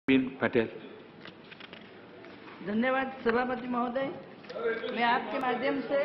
पटेल। धन्यवाद सभापति महोदय। मैं आपके माध्यम से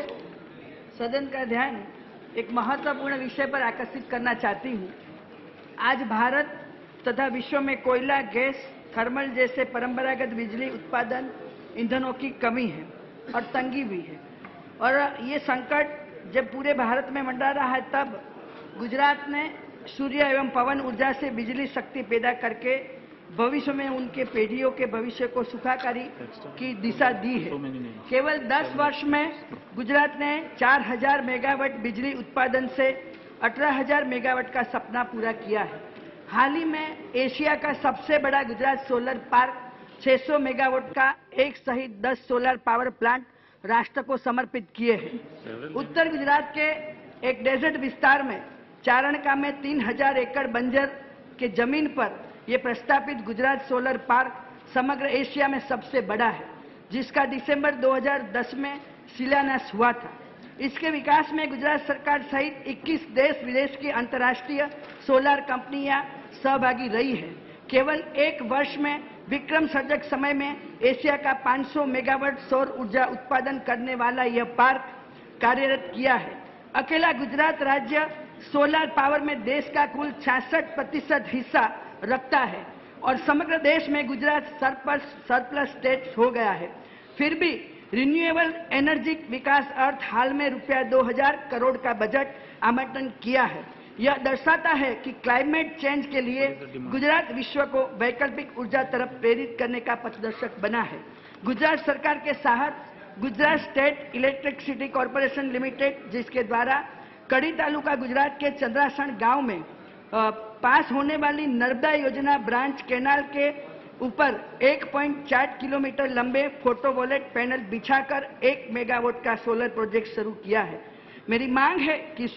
सदन का ध्यान एक महत्वपूर्ण विषय पर आकर्षित करना चाहती हूँ। आज भारत तथा विश्व में कोयला, गैस, थर्मल जैसे परंपरागत बिजली उत्पादन ईंधनों की कमी है और तंगी भी है, और ये संकट जब पूरे भारत में मंडरा रहा है, तब गुजरात ने सूर्य एवं पवन ऊर्जा से बिजली शक्ति पैदा करके भविष्य में उनके पीढ़ियों के भविष्य को सुखाकारी की दिशा दी है। केवल 10 वर्ष में गुजरात ने 4000 मेगावाट बिजली उत्पादन से 18000 मेगावाट का सपना पूरा किया है। हाल ही में एशिया का सबसे बड़ा गुजरात सोलर पार्क 600 मेगावाट का एक सहित 10 सोलर पावर प्लांट राष्ट्र को समर्पित किए हैं। उत्तर गुजरात के एक डेजर्ट विस्तार में चारणका में 3000 एकड़ बंजर के जमीन पर यह प्रस्तावित गुजरात सोलर पार्क समग्र एशिया में सबसे बड़ा है, जिसका दिसंबर 2010 में शिलान्यास हुआ था। इसके विकास में गुजरात सरकार सहित 21 देश विदेश की अंतर्राष्ट्रीय सोलर कंपनियां सहभागी रही है। केवल एक वर्ष में विक्रम सर्जक समय में एशिया का 500 मेगावाट सौर ऊर्जा उत्पादन करने वाला यह पार्क कार्यरत किया है। अकेला गुजरात राज्य सोलर पावर में देश का कुल 66% हिस्सा रखता है और समग्र देश में गुजरात सरप्लस स्टेट हो गया है। फिर भी रिन्यूएबल एनर्जी विकास अर्थ हाल में रुपया 2000 करोड़ का बजट आवंटन किया है। यह दर्शाता है कि क्लाइमेट चेंज के लिए गुजरात विश्व को वैकल्पिक ऊर्जा तरफ प्रेरित करने का पथदर्शक बना है। गुजरात सरकार के साथ Gujarat state electricity corporation limited, जिसके द्वारा कड़ी तालुका गुजरात के चंद्रासन गांव में पास होने वाली नर्मदा योजना ब्रांच कैनाल के ऊपर 1.4 किलोमीटर लंबे फोटोवोल्टिक पैनल बिछाकर 1 मेगावाट का सोलर प्रोजेक्ट शुरू किया है। मेरी मांग है कि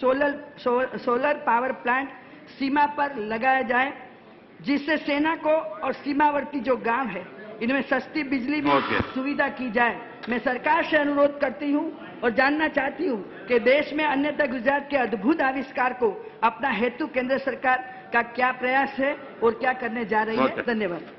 सोलर पावर प्लांट सीमा पर लगाया जाए, जिससे सेना को और सीमावर्ती जो गांव है इनमें सस्ती बिजली भी सुविधा की जाए। मैं सरकार से अनुरोध करती हूं और जानना चाहती हूं कि देश में अन्यथा गुजरात के अद्भुत आविष्कार को अपना हेतु केंद्र सरकार का क्या प्रयास है और क्या करने जा रही है। धन्यवाद।